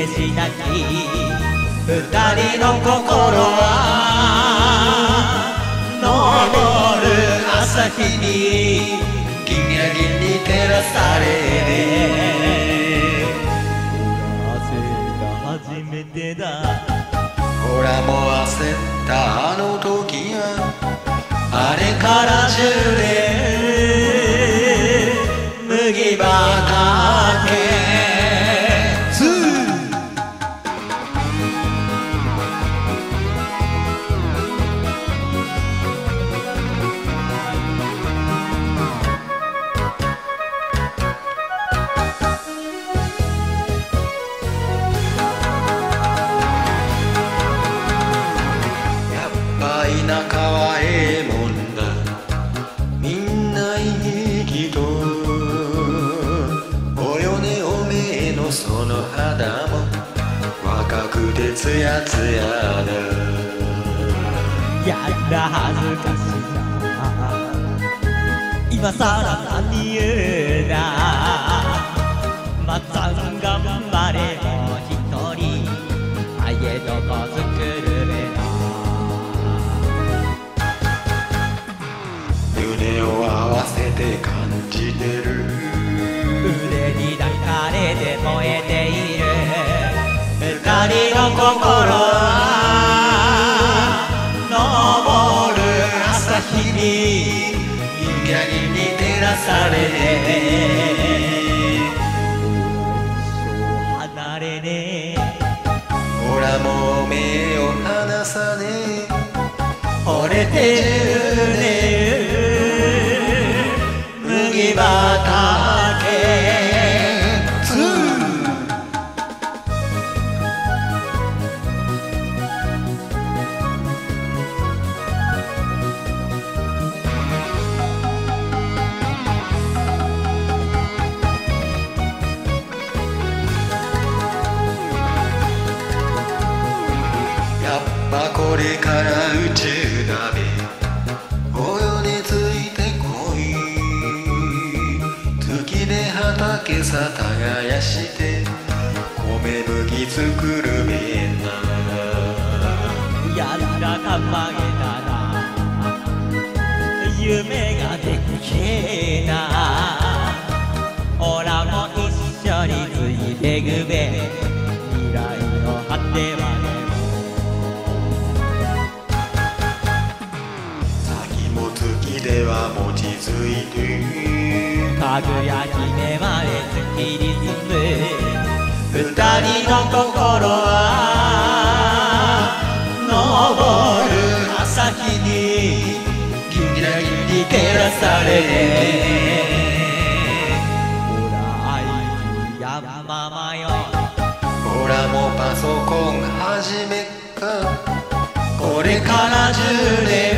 しなき二人の心は昇る朝日にギンギラギンに照らされて初めてだほらもう焦ったあの時やあれから10年麦畑田舎はええもんだみんないい人およねおめえのその肌も若くてツヤツヤだやだ恥ずかしいな今さら何言うなまっつぁん頑張れもう一人あえどこ作るべな胸を合わせて感じてる腕に抱かれて燃えている二人の心は昇る朝日にギンギラギンに照らされて離れねえほらもう目を離さねえ惚れてるね麦畑これから宇宙だべおよねついてこい月で畑さ耕して米麦作るべなやらかまげたら夢ができなおらも一緒についてくべ未来の果てはでは望月いてかぐや姫まで月に住む二人の心は昇る朝日にギンギラギンに照らされほら愛やままよほらもうパソコン始めっかこれから10年